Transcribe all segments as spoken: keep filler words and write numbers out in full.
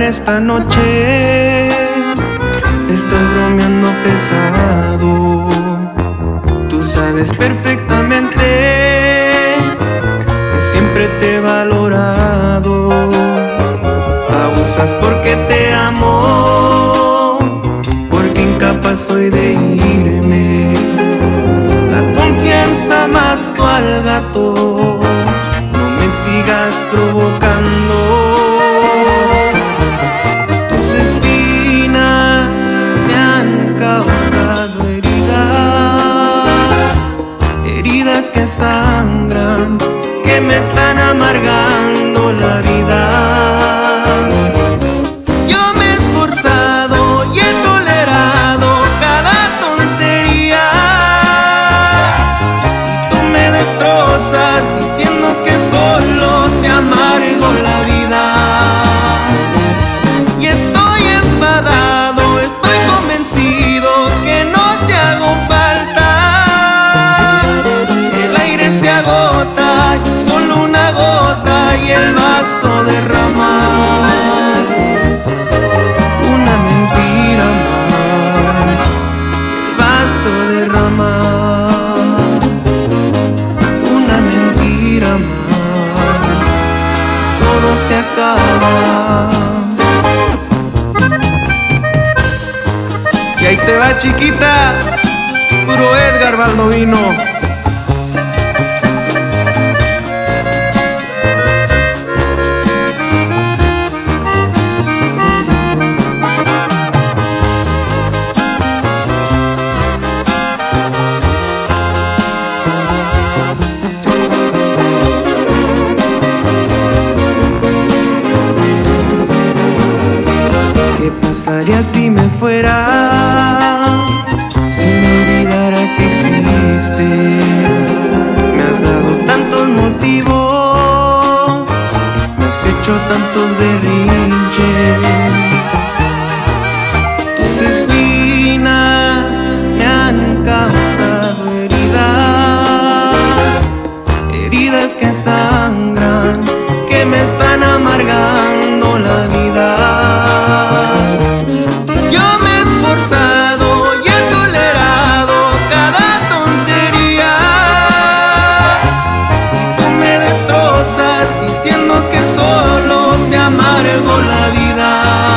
para esta noche. Estoy bromeando pesado. Tú sabes perfectamente que siempre te he valorado. Abusas porque te amo, porque incapaz soy de irme. La confianza mató al gato. No me sigas provocando. Tus espinas me han causado heridas, heridas que sangran, que me están amargando la vida. Yo me he esforzado y he tolerado cada tontería, y tú me destrozas diciendo que solo te amargo la vida. Y estoy enfadado, estoy convencido que no te hago falta. El aire se agota y solo una gota y el vaso derrama. Una mentira más, el vaso derrama. Una mentira más, todo se acaba. Y ahí te va, chiquita, puro Edgar Baldovino. ¿Qué pasaría si me fuera, si me olvidara que existes? Me has dado tantos motivos, me has hecho tantos berrinches. Tus espinas me han causado heridas, heridas que sangran, que me están amargando la vida. Yo me he esforzado y he tolerado cada tontería, y tú me destrozas diciendo que solo te amargo la vida.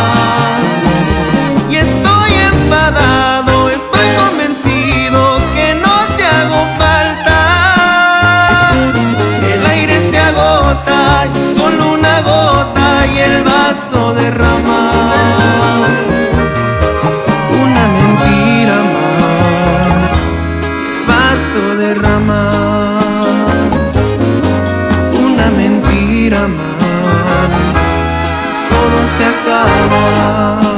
Y estoy enfadado, estoy convencido que no te hago falta. El aire se agota y solo una gota y el vaso derrama. Una mentira más, el vaso derrama. Una mentira más, todo se acaba.